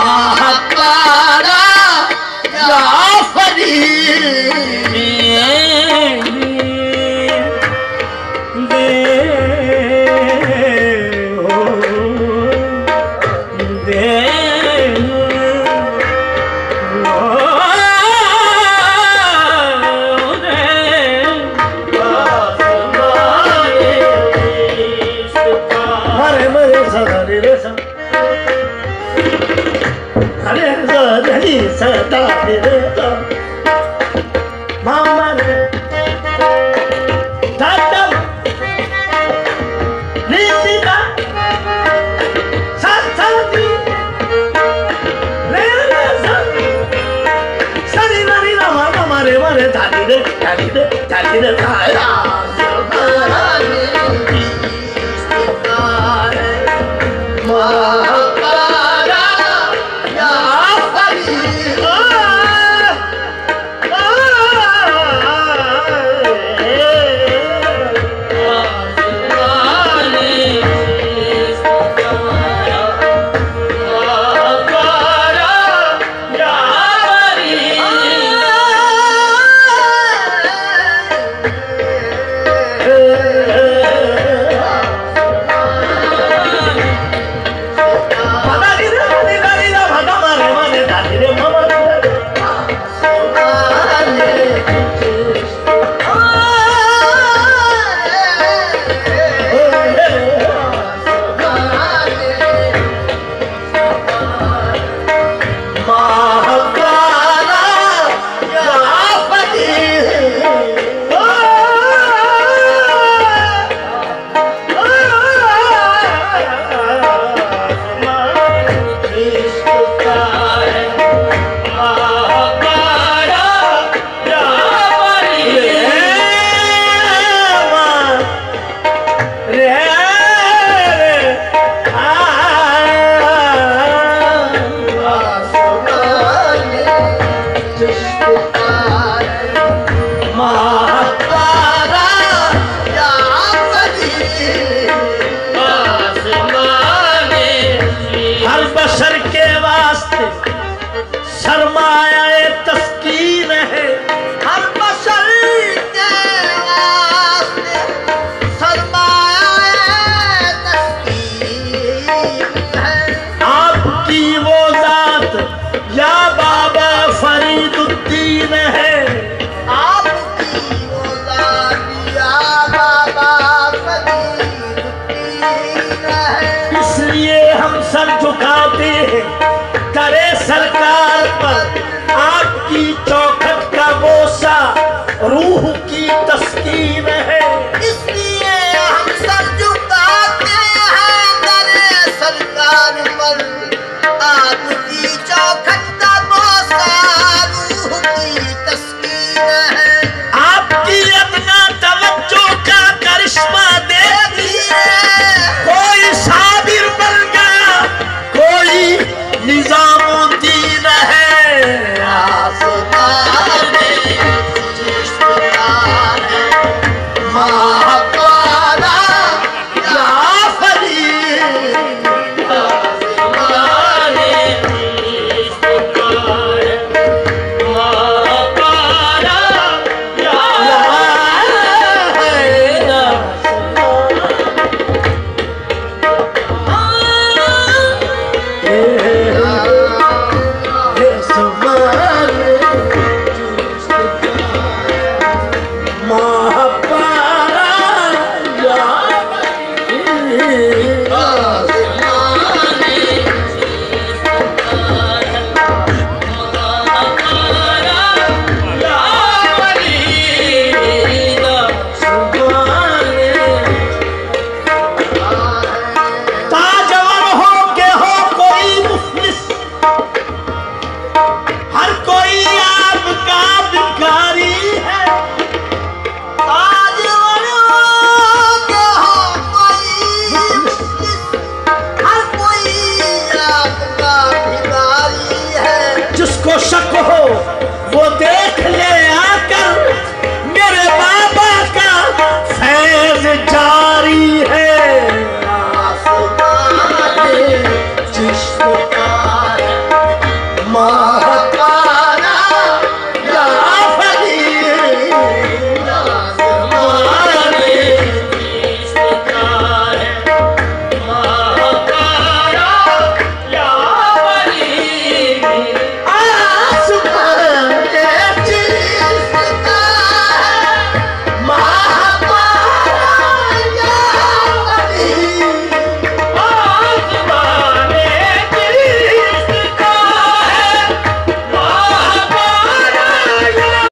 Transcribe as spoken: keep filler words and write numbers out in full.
महाकारा या फरीद सदा मामा रे दादा नीतिदा साथी रे रे सरी नरी ना मामा मारे मारे धानी रे धानी रे धानी रे धारा करे सरकार पर आपकी चौखट का बोसा रूह की तस्कीन है, इसलिए हम सर झुकाते हैं करे सरकार पर आपकी चौखट का बोसा रूह की तस्कीन है। आपकी अपना तवज्जो का करिश्मा देखिए, कोई साबिर बन गया, कोई निजामुद्दीन है।